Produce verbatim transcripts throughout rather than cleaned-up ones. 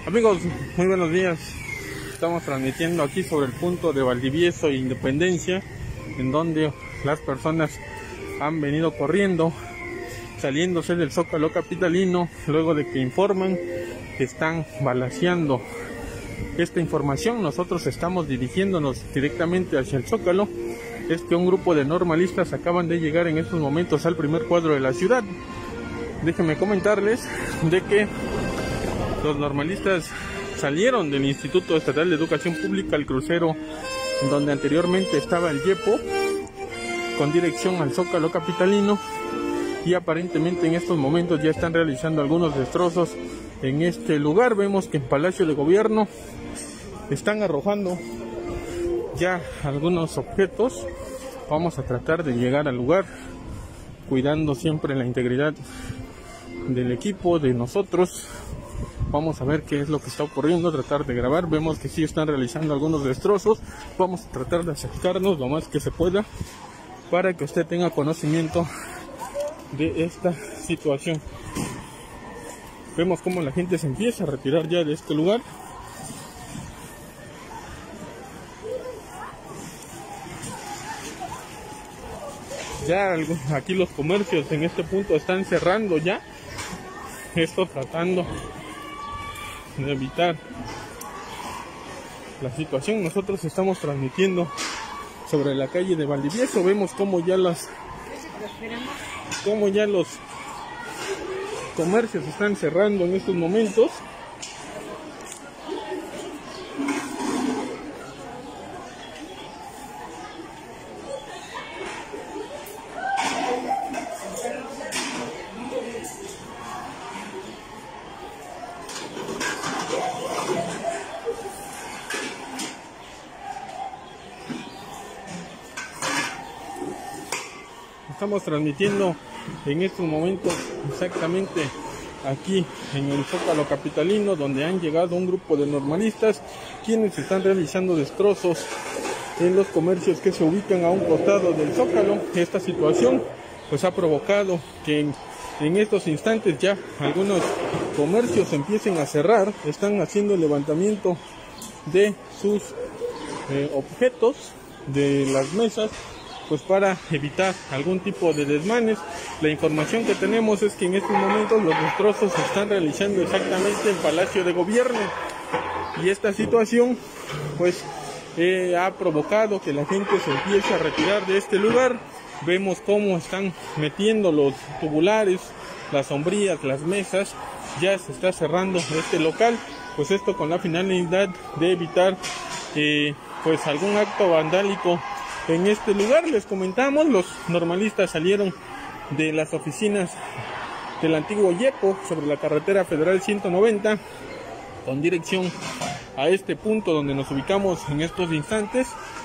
Amigos, muy buenos días. Estamos transmitiendo aquí sobre el punto de Valdivieso e Independencia, en donde las personas han venido corriendo, saliéndose del Zócalo capitalino, luego de que informan que están balaceando. Esta información, nosotros estamos dirigiéndonos directamente hacia el Zócalo. Es que un grupo de normalistas acaban de llegar en estos momentos al primer cuadro de la ciudad. Déjenme comentarles de que los normalistas salieron del Instituto Estatal de Educación Pública, el crucero donde anteriormente estaba el YEPO, con dirección al Zócalo capitalino, y aparentemente en estos momentos ya están realizando algunos destrozos en este lugar. Vemos que en Palacio de Gobierno están arrojando ya algunos objetos. Vamos a tratar de llegar al lugar, cuidando siempre la integridad del equipo, de nosotros. Vamos a ver qué es lo que está ocurriendo, tratar de grabar. Vemos que sí están realizando algunos destrozos. Vamos a tratar de acercarnos lo más que se pueda para que usted tenga conocimiento de esta situación. Vemos cómo la gente se empieza a retirar ya de este lugar. Ya aquí los comercios en este punto están cerrando ya. Esto tratando de evitar la situación. Nosotros estamos transmitiendo sobre la calle de Valdivieso. Vemos como ya las como ya los comercios están cerrando en estos momentos. Estamos transmitiendo en estos momentos exactamente aquí en el Zócalo capitalino, donde han llegado un grupo de normalistas quienes están realizando destrozos en los comercios que se ubican a un costado del Zócalo. Esta situación pues ha provocado que en, en estos instantes ya algunos comercios empiecen a cerrar. Están haciendo el levantamiento de sus eh, objetos de las mesas, pues para evitar algún tipo de desmanes. La información que tenemos es que en estos momentos los destrozos se están realizando exactamente en Palacio de Gobierno, y esta situación pues eh, ha provocado que la gente se empiece a retirar de este lugar. Vemos cómo están metiendo los tubulares, las sombrillas, las mesas. Ya se está cerrando este local, pues esto con la finalidad de evitar eh, pues algún acto vandálico en este lugar. Les comentamos, los normalistas salieron de las oficinas del antiguo YEPO sobre la carretera federal ciento noventa con dirección a este punto donde nos ubicamos en estos instantes,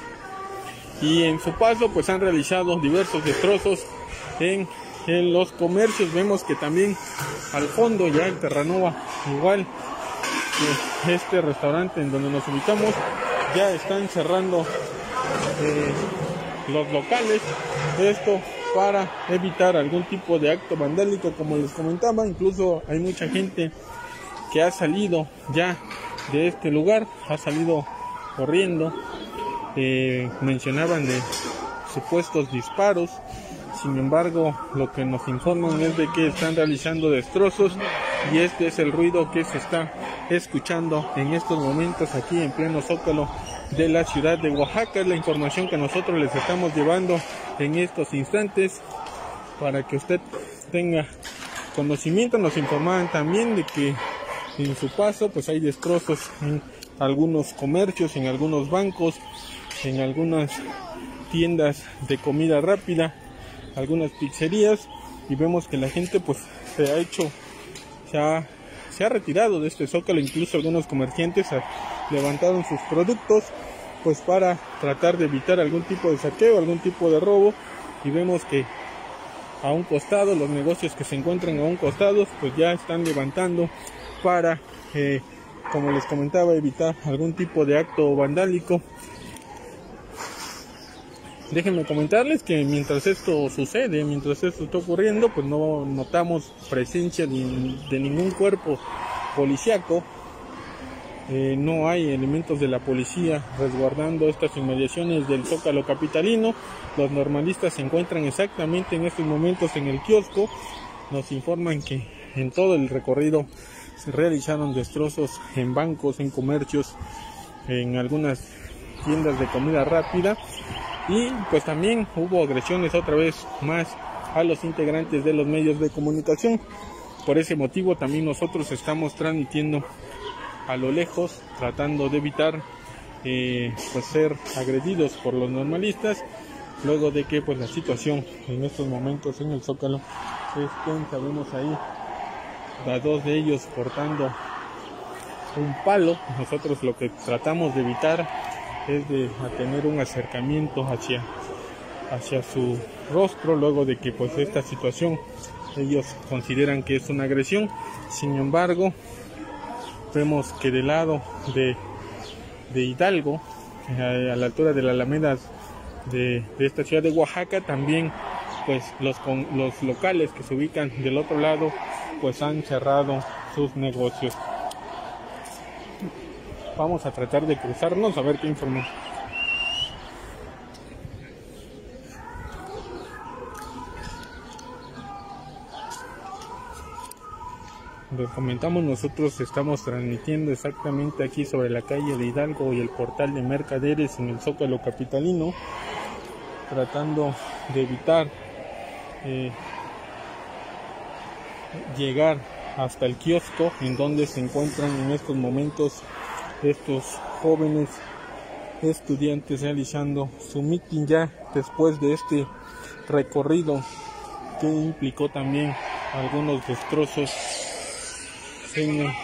y en su paso pues han realizado diversos destrozos en, en los comercios. Vemos que también al fondo ya el Terranova, igual que este restaurante en donde nos ubicamos, ya están cerrando Eh, los locales. Esto para evitar algún tipo de acto vandálico, como les comentaba. Incluso hay mucha gente que ha salido ya de este lugar, ha salido corriendo. Eh, mencionaban de supuestos disparos. Sin embargo, lo que nos informan es de que están realizando destrozos, y este es el ruido que se está escuchando en estos momentos aquí en pleno Zócalo de la ciudad de Oaxaca. Es la información que nosotros les estamos llevando en estos instantes para que usted tenga conocimiento. Nos informaban también de que en su paso pues hay destrozos en algunos comercios, en algunos bancos, en algunas tiendas de comida rápida, algunas pizzerías, y vemos que la gente pues se ha hecho se ha, se ha retirado de este Zócalo. Incluso algunos comerciantes levantaron sus productos pues para tratar de evitar algún tipo de saqueo, algún tipo de robo. Y vemos que a un costado, los negocios que se encuentran a un costado pues ya están levantando para eh, como les comentaba, evitar algún tipo de acto vandálico. Déjenme comentarles que mientras esto sucede, mientras esto está ocurriendo, pues no notamos presencia de, de ningún cuerpo policiaco Eh, no hay elementos de la policía resguardando estas inmediaciones del Zócalo capitalino. Los normalistas se encuentran exactamente en estos momentos en el kiosco. Nos informan que en todo el recorrido se realizaron destrozos en bancos, en comercios, en algunas tiendas de comida rápida, y pues también hubo agresiones otra vez más a los integrantes de los medios de comunicación. Por ese motivo también nosotros estamos transmitiendo a lo lejos, tratando de evitar eh, pues ser agredidos por los normalistas, luego de que pues la situación en estos momentos en el Zócalo es tensa. Vemos ahí a dos de ellos portando un palo. Nosotros lo que tratamos de evitar es de tener un acercamiento hacia, hacia su rostro, luego de que pues esta situación ellos consideran que es una agresión. Sin embargo, vemos que del lado de, de Hidalgo, eh, a la altura de la Alameda de, de esta ciudad de Oaxaca, también pues los, con, los locales que se ubican del otro lado pues han cerrado sus negocios. Vamos a tratar de cruzarnos a ver qué informó. Les comentamos, nosotros estamos transmitiendo exactamente aquí sobre la calle de Hidalgo y el portal de mercaderes en el Zócalo capitalino, tratando de evitar eh, llegar hasta el kiosco en donde se encuentran en estos momentos estos jóvenes estudiantes realizando su mitin, ya después de este recorrido que implicó también algunos destrozos en el,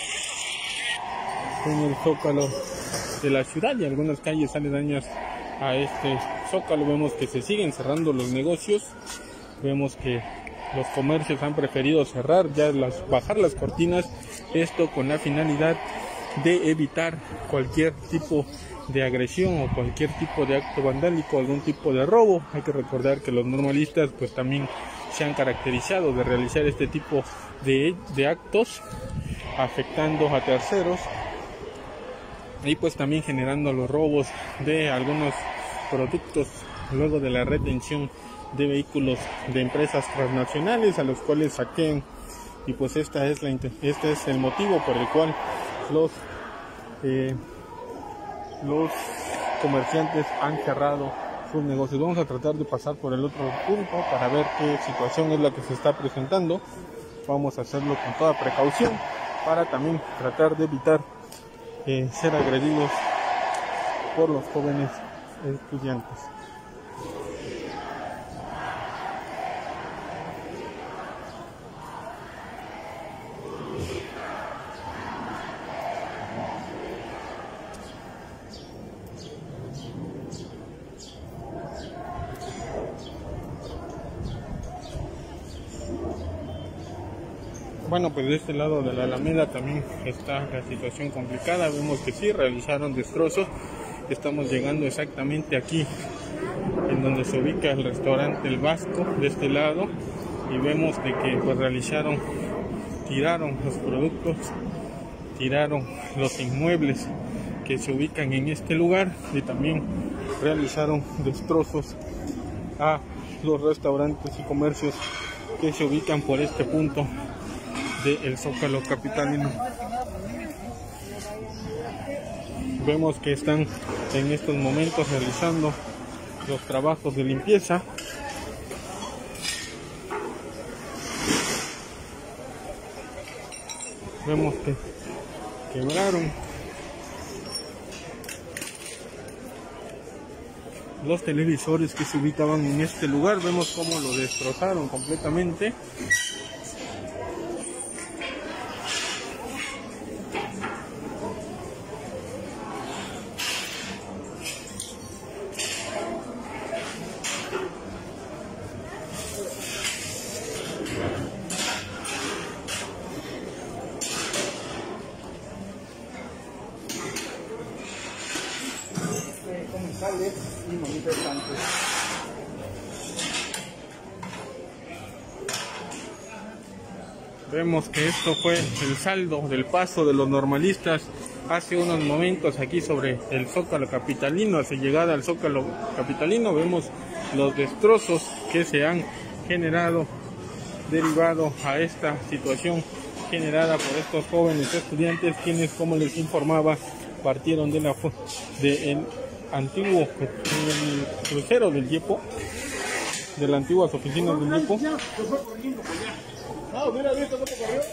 en el Zócalo de la ciudad y algunas calles aledañas a este Zócalo. Vemos que se siguen cerrando los negocios, vemos que los comercios han preferido cerrar, ya las, bajar las cortinas, esto con la finalidad de evitar cualquier tipo de agresión o cualquier tipo de acto vandálico, algún tipo de robo. Hay que recordar que los normalistas pues también se han caracterizado de realizar este tipo de, de actos afectando a terceros y pues también generando los robos de algunos productos luego de la retención de vehículos de empresas transnacionales a los cuales saquean, y pues esta es la este es el motivo por el cual los eh, los comerciantes han cerrado sus negocios. Vamos a tratar de pasar por el otro punto para ver qué situación es la que se está presentando. Vamos a hacerlo con toda precaución para también tratar de evitar eh, ser agredidos por los jóvenes estudiantes. Bueno, pues de este lado de la Alameda también está la situación complicada. Vemos que sí realizaron destrozos. Estamos llegando exactamente aquí en donde se ubica el restaurante El Vasco de este lado, y vemos de que pues realizaron, tiraron los productos, tiraron los inmuebles que se ubican en este lugar, y también realizaron destrozos a los restaurantes y comercios que se ubican por este punto del Zócalo capitalino. Vemos que están en estos momentos realizando los trabajos de limpieza. Vemos que quebraron los televisores que se ubicaban en este lugar. Vemos cómo lo destrozaron completamente. Y manifestantes. Vemos que esto fue el saldo del paso de los normalistas hace unos momentos aquí sobre el Zócalo capitalino. Hacia llegada al Zócalo capitalino vemos los destrozos que se han generado derivado a esta situación generada por estos jóvenes estudiantes, quienes, como les informaba, partieron de la de el antiguo el crucero del Yepo, de las antiguas oficinas del Yepo. No, hubiera visto cómo corrió.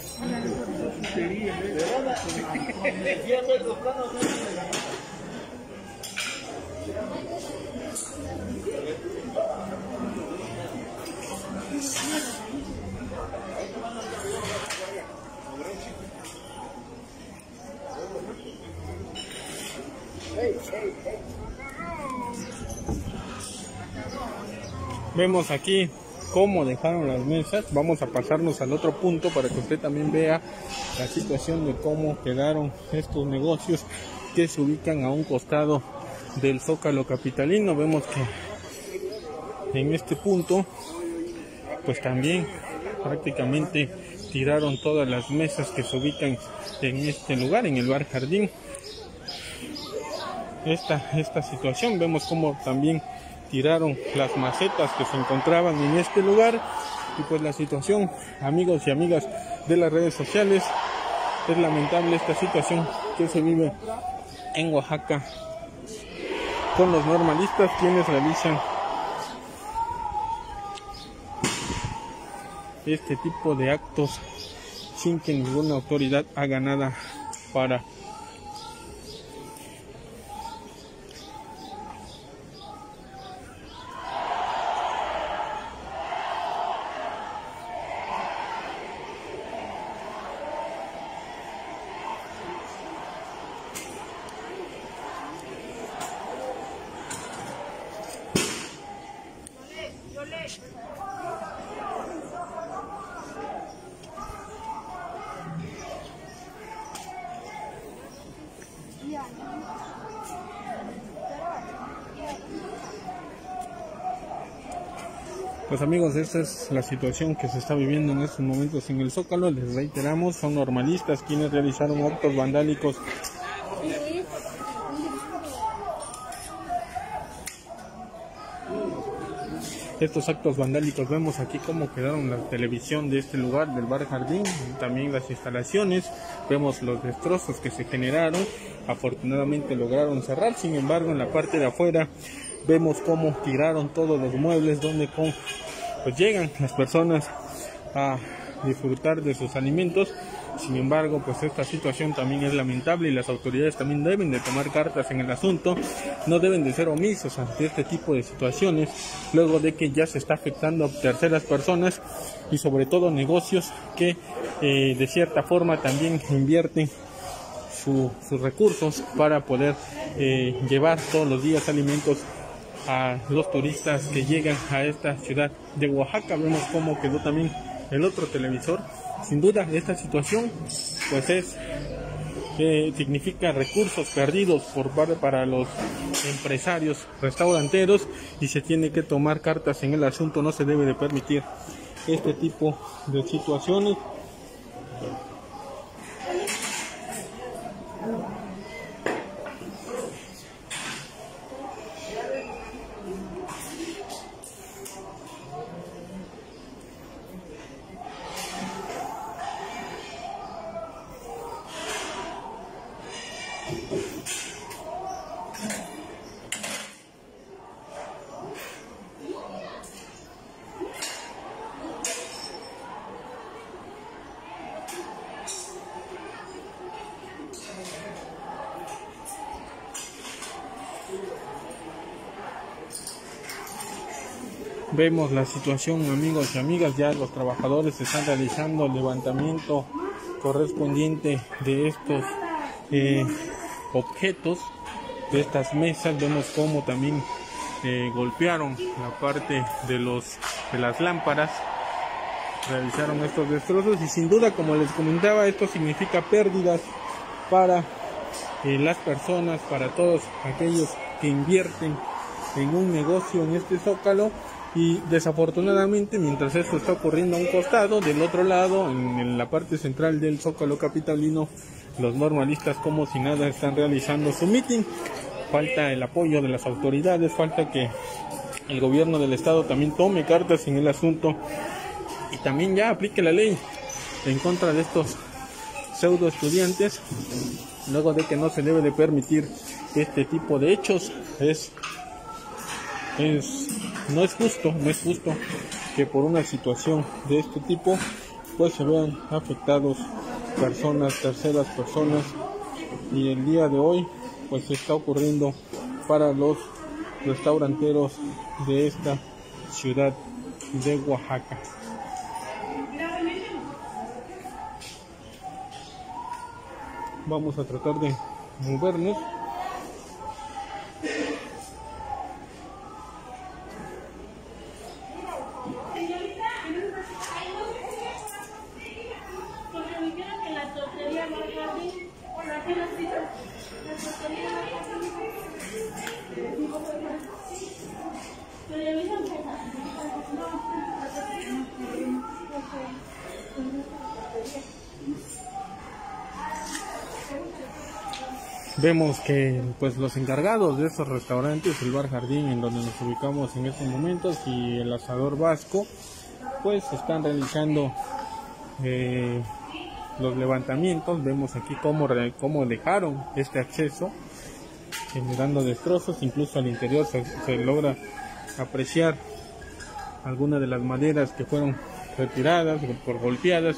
Vemos aquí cómo dejaron las mesas. Vamos a pasarnos al otro punto para que usted también vea la situación de cómo quedaron estos negocios que se ubican a un costado del Zócalo capitalino. Vemos que en este punto pues también prácticamente tiraron todas las mesas que se ubican en este lugar, en el Bar Jardín. Esta, esta situación, vemos cómo también tiraron las macetas que se encontraban en este lugar. Y pues la situación, amigos y amigas de las redes sociales, es lamentable esta situación que se vive en Oaxaca con los normalistas, quienes realizan este tipo de actos sin que ninguna autoridad haga nada para Pues amigos, esta es la situación que se está viviendo en estos momentos en el Zócalo. Les reiteramos, son normalistas quienes realizaron actos vandálicos estos actos vandálicos. Vemos aquí cómo quedaron la televisión de este lugar, del Bar Jardín, también las instalaciones. Vemos los destrozos que se generaron. Afortunadamente lograron cerrar, sin embargo en la parte de afuera vemos cómo tiraron todos los muebles donde con, pues llegan las personas a disfrutar de sus alimentos. Sin embargo, pues esta situación también es lamentable y las autoridades también deben de tomar cartas en el asunto. No deben de ser omisos ante este tipo de situaciones, luego de que ya se está afectando a terceras personas y sobre todo negocios que eh, de cierta forma también invierten su, sus recursos para poder eh, llevar todos los días alimentos a los turistas que llegan a esta ciudad de Oaxaca. Vemos cómo quedó también el otro televisor. Sin duda esta situación pues es que significa recursos perdidos por parte para los empresarios restauranteros y se tiene que tomar cartas en el asunto. No se debe de permitir este tipo de situaciones. Vemos la situación, amigos y amigas, ya los trabajadores están realizando el levantamiento correspondiente de estos eh, objetos, de estas mesas. Vemos cómo también eh, golpearon la parte de, los, de las lámparas, realizaron estos destrozos y sin duda, como les comentaba, esto significa pérdidas para eh, las personas, para todos aquellos que invierten en un negocio en este Zócalo. Y desafortunadamente, mientras esto está ocurriendo a un costado, del otro lado, en, en la parte central del Zócalo capitalino, los normalistas como si nada están realizando su mitin. Falta el apoyo de las autoridades, falta que el gobierno del estado también tome cartas en el asunto y también ya aplique la ley en contra de estos pseudo estudiantes, luego de que no se debe de permitir este tipo de hechos. Es, es no es justo, no es justo que por una situación de este tipo pues se vean afectados personas, terceras personas, y el día de hoy pues está ocurriendo para los restauranteros de esta ciudad de Oaxaca. Vamos a tratar de movernos. Vemos que pues los encargados de estos restaurantes, el Bar Jardín en donde nos ubicamos en estos momentos, y el Asador Vasco, pues están realizando eh, los levantamientos. Vemos aquí cómo, cómo dejaron este acceso, generando destrozos. Incluso al interior se, se logra apreciar algunas de las maderas que fueron retiradas por golpeadas.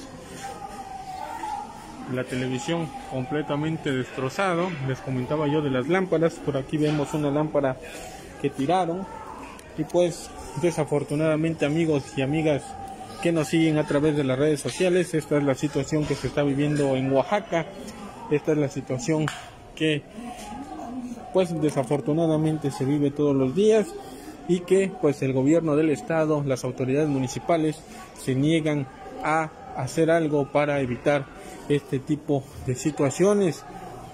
La televisión completamente destrozado. Les comentaba yo de las lámparas. Por aquí vemos una lámpara que tiraron. Y pues desafortunadamente, amigos y amigas que nos siguen a través de las redes sociales, esta es la situación que se está viviendo en Oaxaca. Esta es la situación que pues desafortunadamente se vive todos los días, y que pues el gobierno del estado, las autoridades municipales se niegan a hacer algo para evitar este tipo de situaciones.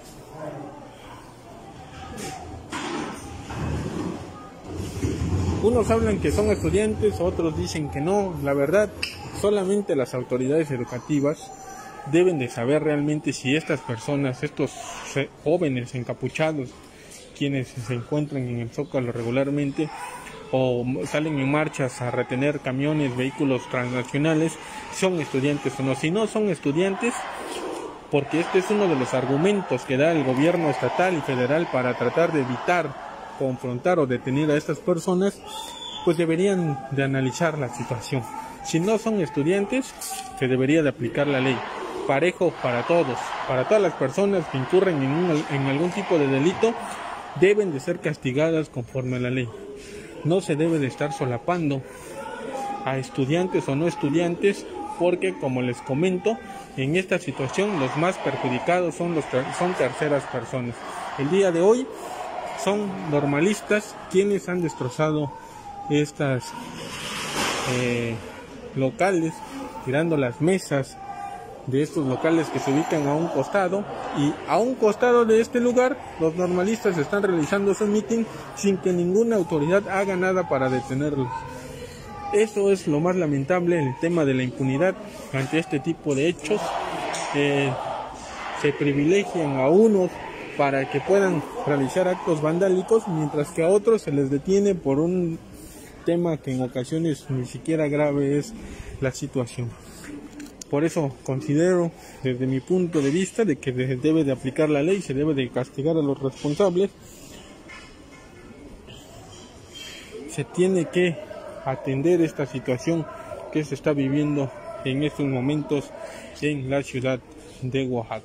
Unos hablan que son estudiantes, otros dicen que no. La verdad, solamente las autoridades educativas deben de saber realmente si estas personas, estos jóvenes encapuchados, quienes se encuentran en el Zócalo regularmente o salen en marchas a retener camiones, vehículos transnacionales, son estudiantes o no. Si no son estudiantes, porque este es uno de los argumentos que da el gobierno estatal y federal para tratar de evitar confrontar o detener a estas personas, pues deberían de analizar la situación. Si no son estudiantes, se debería de aplicar la ley parejo para todos, para todas las personas que incurren en, un, en algún tipo de delito, deben de ser castigadas conforme a la ley. No se debe de estar solapando a estudiantes o no estudiantes, porque como les comento, en esta situación los más perjudicados son, los, son terceras personas. El día de hoy son normalistas quienes han destrozado estas eh, locales, tirando las mesas de estos locales que se ubican a un costado, y a un costado de este lugar los normalistas están realizando su mitin sin que ninguna autoridad haga nada para detenerlos. Eso es lo más lamentable, el tema de la impunidad ante este tipo de hechos. Eh, se privilegian a unos para que puedan realizar actos vandálicos, mientras que a otros se les detiene por un tema que en ocasiones ni siquiera grave es la situación. Por eso considero, desde mi punto de vista, de que se debe de aplicar la ley, se debe de castigar a los responsables. Se tiene que atender esta situación que se está viviendo en estos momentos en la ciudad de Oaxaca.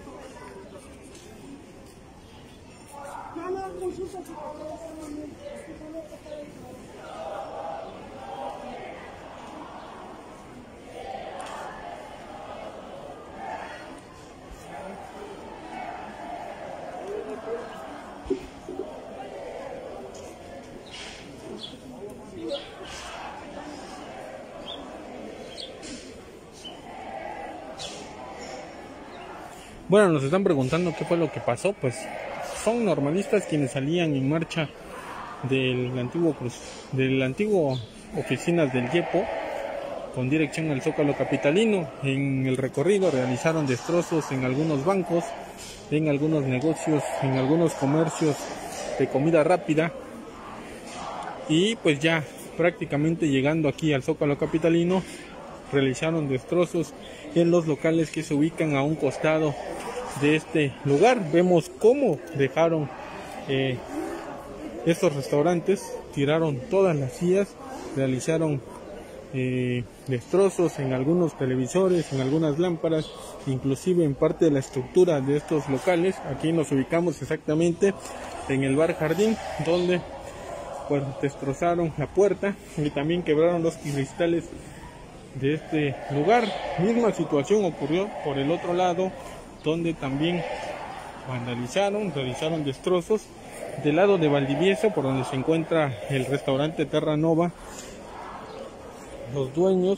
Bueno, nos están preguntando qué fue lo que pasó. Pues son normalistas quienes salían en marcha del antiguo cruz, del antiguo oficinas del Yepo con dirección al Zócalo capitalino. En el recorrido realizaron destrozos en algunos bancos, en algunos negocios, en algunos comercios de comida rápida, y pues ya prácticamente llegando aquí al Zócalo capitalino realizaron destrozos en los locales que se ubican a un costado de este lugar. Vemos cómo dejaron eh, estos restaurantes, tiraron todas las sillas, realizaron eh, destrozos en algunos televisores, en algunas lámparas, inclusive en parte de la estructura de estos locales. Aquí nos ubicamos exactamente en el Bar Jardín, donde pues destrozaron la puerta y también quebraron los cristales de este lugar. Misma situación ocurrió por el otro lado, donde también vandalizaron, realizaron destrozos del lado de Valdivieso, por donde se encuentra el restaurante Terra Nova. Los dueños,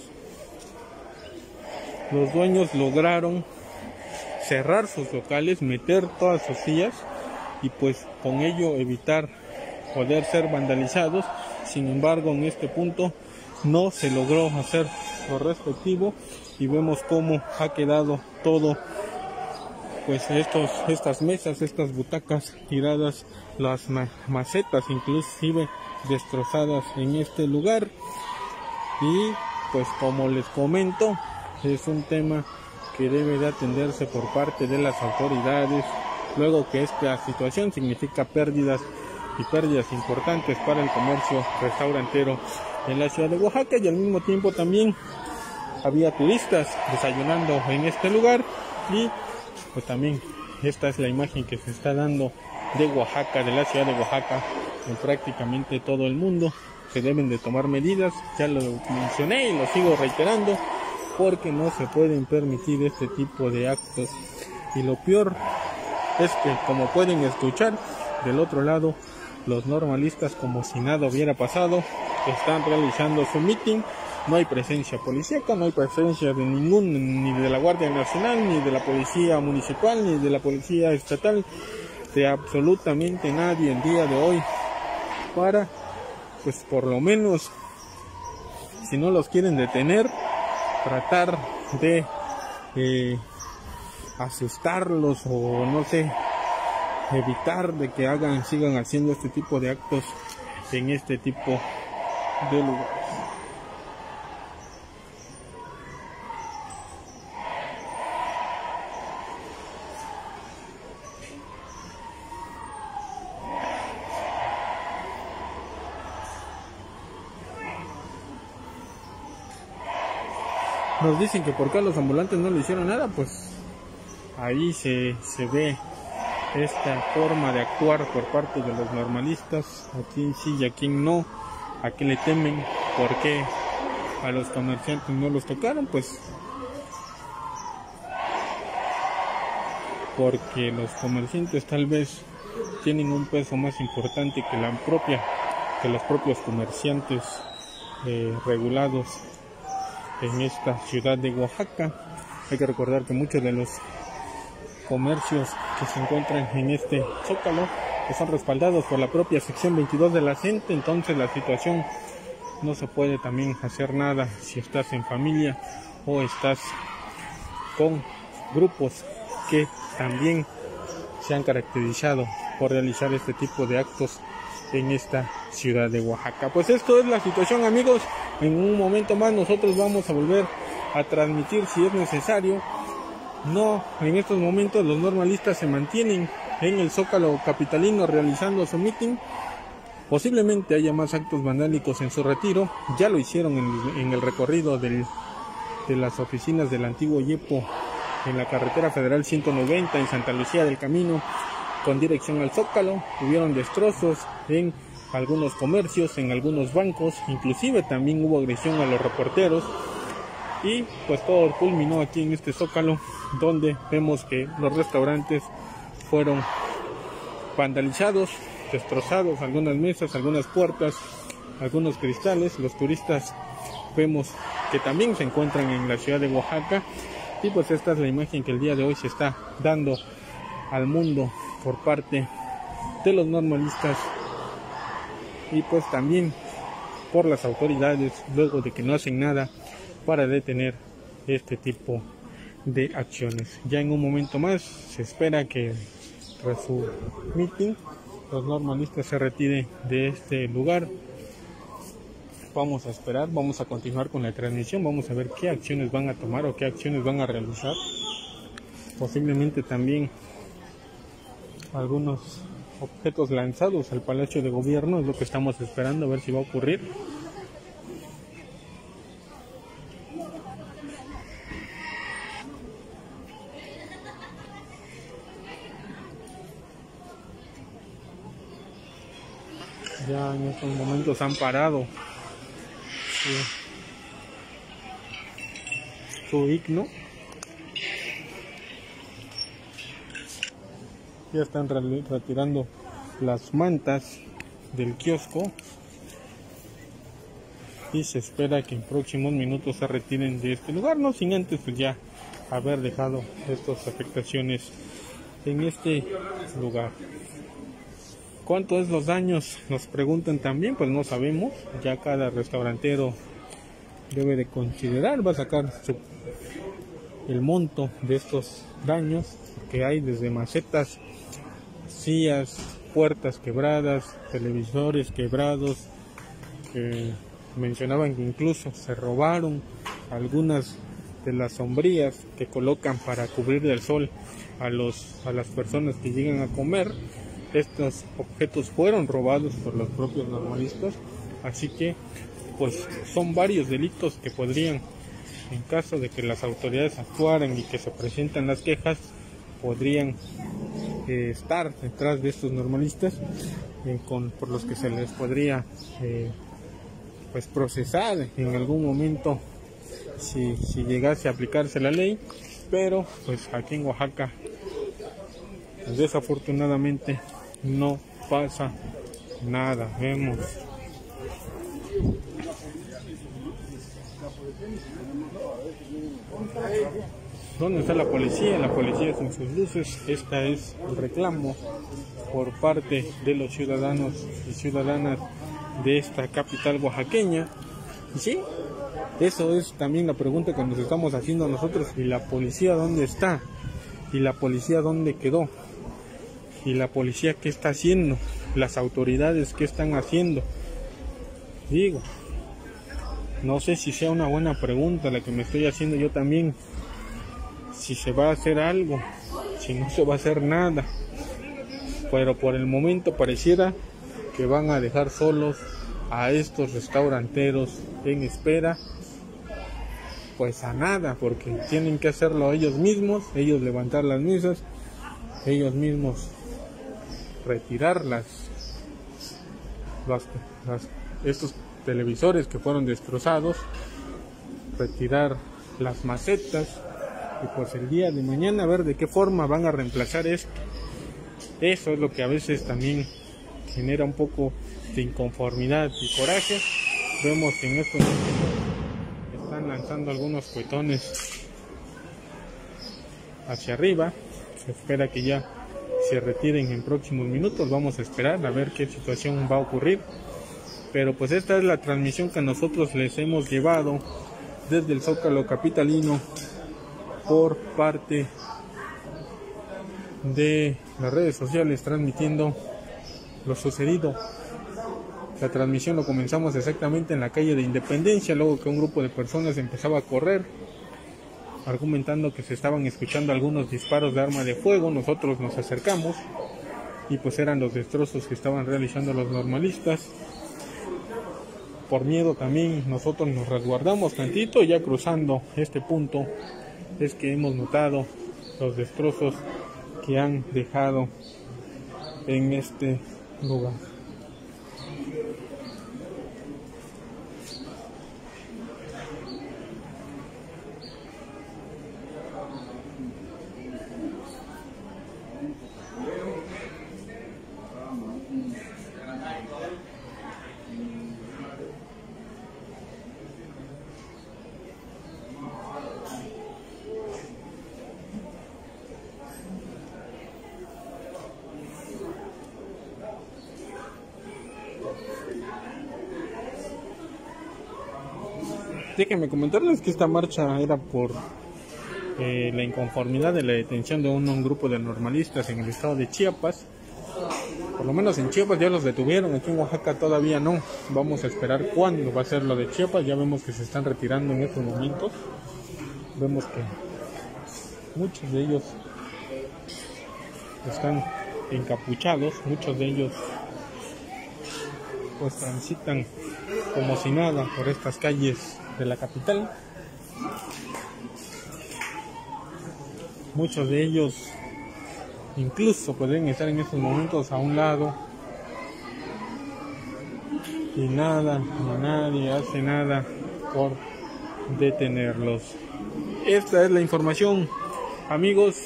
los dueños lograron cerrar sus locales, meter todas sus sillas y pues con ello evitar poder ser vandalizados. Sin embargo, en este punto no se logró hacer lo respectivo y vemos cómo ha quedado todo, pues estos estas mesas, estas butacas tiradas, las ma macetas inclusive destrozadas en este lugar. Y pues como les comento, es un tema que debe de atenderse por parte de las autoridades, luego que esta situación significa pérdidas y pérdidas importantes para el comercio restaurantero en la ciudad de Oaxaca, y al mismo tiempo también había turistas desayunando en este lugar. Y pues también esta es la imagen que se está dando de Oaxaca, de la ciudad de Oaxaca, en prácticamente todo el mundo. Se deben de tomar medidas, ya lo mencioné y lo sigo reiterando, porque no se pueden permitir este tipo de actos. Y lo peor es que, como pueden escuchar del otro lado, los normalistas, como si nada hubiera pasado, están realizando su meeting. No hay presencia policíaca, no hay presencia de ningún, ni de la Guardia Nacional, ni de la Policía Municipal, ni de la Policía Estatal, de absolutamente nadie el día de hoy, para, pues por lo menos, si no los quieren detener, tratar de eh, asustarlos o no sé, evitar de que hagan, sigan haciendo este tipo de actos en este tipo de lugares. Nos dicen que por qué a los ambulantes no le hicieron nada, pues ahí se, se ve esta forma de actuar por parte de los normalistas. A quién sí y a quién no, a qué le temen, por qué a los comerciantes no los tocaron, pues porque los comerciantes tal vez tienen un peso más importante que la propia, que los propios comerciantes eh, regulados en esta ciudad de Oaxaca. Hay que recordar que muchos de los comercios que se encuentran en este zócalo están respaldados por la propia sección veintidós de la C E N T E, entonces la situación no se puede también hacer nada si estás en familia o estás con grupos que también se han caracterizado por realizar este tipo de actos en esta ciudad de Oaxaca. Pues esto es la situación, amigos. En un momento más nosotros vamos a volver a transmitir si es necesario. No, en estos momentos los normalistas se mantienen en el Zócalo capitalino realizando su meeting. Posiblemente haya más actos vandálicos en su retiro. Ya lo hicieron en, en el recorrido del, de las oficinas del antiguo Yepo en la carretera federal ciento noventa en Santa Lucía del Camino con dirección al Zócalo. Hubieron destrozos en algunos comercios, en algunos bancos, inclusive también hubo agresión a los reporteros. Y pues todo culminó aquí en este Zócalo, donde vemos que los restaurantes fueron vandalizados, destrozados, algunas mesas, algunas puertas, algunos cristales. Los turistas vemos que también se encuentran en la ciudad de Oaxaca. Y pues esta es la imagen que el día de hoy se está dando al mundo por parte de los normalistas. Y pues también por las autoridades luego de que no hacen nada para detener este tipo de acciones. Ya en un momento más se espera que tras su meeting los normalistas se retiren de este lugar. Vamos a esperar, vamos a continuar con la transmisión, vamos a ver qué acciones van a tomar o qué acciones van a realizar. Posiblemente también algunos objetos lanzados al Palacio de Gobierno, es lo que estamos esperando a ver si va a ocurrir. Ya en estos momentos han parado su, su himno. Ya están retirando las mantas del kiosco y se espera que en próximos minutos se retiren de este lugar, no sin antes pues ya haber dejado estas afectaciones en este lugar. ¿Cuánto es los daños? Nos preguntan también, pues no sabemos. Ya cada restaurantero debe de considerar, va a sacar su, el monto de estos daños que hay, desde macetas, sillas, puertas quebradas, televisores quebrados, que mencionaban que incluso se robaron algunas de las sombrillas que colocan para cubrir del sol a, los, a las personas que llegan a comer. Estos objetos fueron robados por los propios normalistas, así que pues son varios delitos que podrían, en caso de que las autoridades actuaran y que se presentan las quejas, podrían eh, estar detrás de estos normalistas, eh, con, por los que se les podría eh, pues procesar en algún momento si, si llegase a aplicarse la ley. Pero pues aquí en Oaxaca pues, desafortunadamente no pasa nada. Vemos ¿dónde está la policía? La policía sin sus luces. Este es el reclamo por parte de los ciudadanos y ciudadanas de esta capital oaxaqueña. Y sí, eso es también la pregunta que nos estamos haciendo nosotros. ¿Y la policía dónde está? ¿Y la policía dónde quedó? ¿Y la policía qué está haciendo? ¿Las autoridades qué están haciendo? Digo, no sé si sea una buena pregunta la que me estoy haciendo yo también. Si se va a hacer algo, si no se va a hacer nada. Pero por el momento pareciera que van a dejar solos a estos restauranteros en espera, pues a nada, porque tienen que hacerlo ellos mismos, ellos levantar las mesas, ellos mismos retirar las, las, las estos televisores que fueron destrozados, retirar las macetas, y pues el día de mañana a ver de qué forma van a reemplazar esto. Eso es lo que a veces también genera un poco de inconformidad y coraje. Vemos que en estos momentos están lanzando algunos cohetones hacia arriba. Se espera que ya se retiren en próximos minutos. Vamos a esperar a ver qué situación va a ocurrir. Pero pues esta es la transmisión que nosotros les hemos llevado desde el Zócalo capitalino por parte de las redes sociales, transmitiendo lo sucedido. La transmisión lo comenzamos exactamente en la calle de Independencia, luego que un grupo de personas empezaba a correr, argumentando que se estaban escuchando algunos disparos de arma de fuego. Nosotros nos acercamos y pues eran los destrozos que estaban realizando los normalistas. Por miedo también nosotros nos resguardamos tantito, y ya cruzando este punto es que hemos notado los destrozos que han dejado en este lugar. Déjenme comentarles que esta marcha era por eh, la inconformidad de la detención de un, un grupo de normalistas en el estado de Chiapas. Por lo menos en Chiapas ya los detuvieron, aquí en Oaxaca todavía no. Vamos a esperar cuándo va a ser lo de Chiapas. Ya vemos que se están retirando en estos momentos. Vemos que muchos de ellos están encapuchados, muchos de ellos pues transitan como si nada por estas calles de la capital. Muchos de ellos incluso pueden estar en estos momentos a un lado y nada, ni nadie hace nada por detenerlos. Esta es la información, amigos.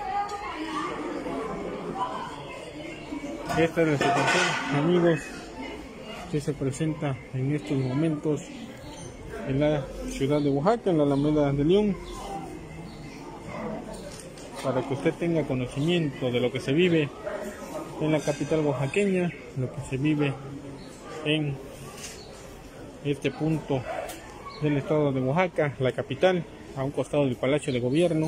Esta es la situación, amigos, que se presenta en estos momentos en la ciudad de Oaxaca, en la Alameda de León, para que usted tenga conocimiento de lo que se vive en la capital oaxaqueña, lo que se vive en este punto del estado de Oaxaca, la capital, a un costado del Palacio de Gobierno,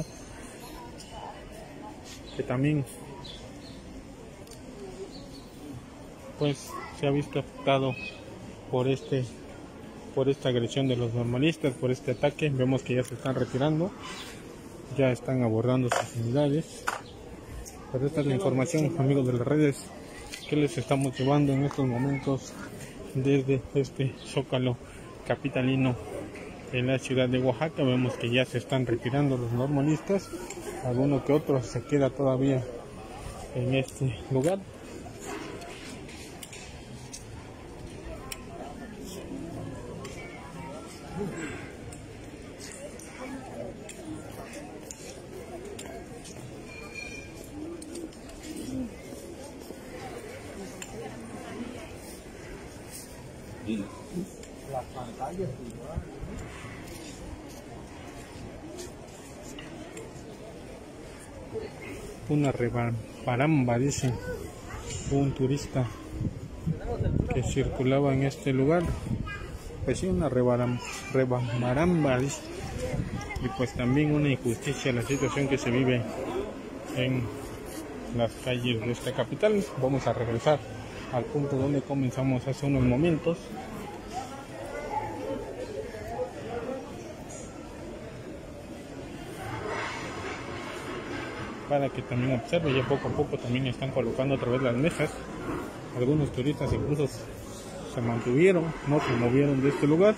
que también pues se ha visto afectado por este por esta agresión de los normalistas, por este ataque. Vemos que ya se están retirando, ya están abordando sus unidades. Pero esta es la información, amigos de las redes, que les estamos llevando en estos momentos desde este Zócalo capitalino en la ciudad de Oaxaca. Vemos que ya se están retirando los normalistas, alguno que otro se queda todavía en este lugar. Las pantallas una rebaramba, dice un turista que circulaba en este lugar. Pues sí, una rebaramba, dice. Y pues también una injusticia la situación que se vive en las calles de esta capital. Vamos a regresar al punto donde comenzamos hace unos momentos. Para que también observe, ya poco a poco también están colocando otra vez las mesas. Algunos turistas incluso se mantuvieron, no se movieron de este lugar.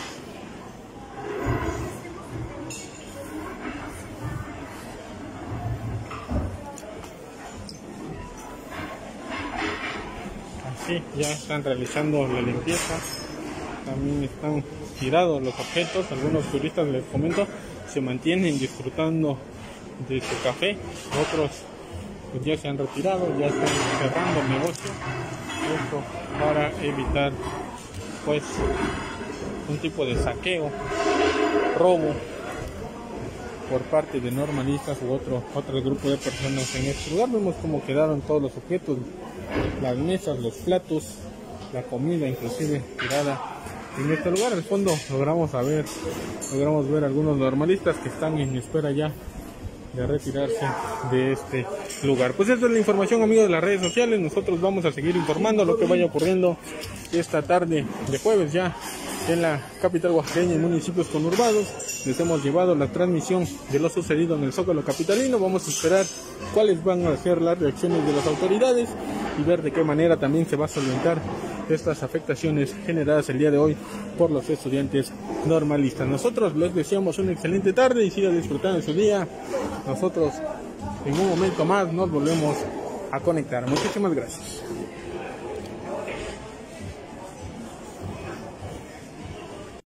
Así ya están realizando la limpieza. También están tirados los objetos. Algunos turistas, les comento, se mantienen disfrutando de su café, otros pues ya se han retirado, ya están cerrando el negocio, esto para evitar pues un tipo de saqueo, robo por parte de normalistas u otro otro grupo de personas en este lugar. Vemos cómo quedaron todos los objetos, las mesas, los platos, la comida inclusive tirada en este lugar. Al fondo logramos a ver, logramos ver algunos normalistas que están en espera ya de retirarse de este lugar. Pues esta es la información, amigos de las redes sociales. Nosotros vamos a seguir informando lo que vaya ocurriendo esta tarde de jueves ya en la capital oaxaqueña y municipios conurbados. Les hemos llevado la transmisión de lo sucedido en el Zócalo capitalino. Vamos a esperar cuáles van a ser las reacciones de las autoridades y ver de qué manera también se va a solventar estas afectaciones generadas el día de hoy por los estudiantes normalistas. Nosotros les deseamos una excelente tarde y sigan disfrutando de su día. Nosotros en un momento más nos volvemos a conectar. Muchísimas gracias.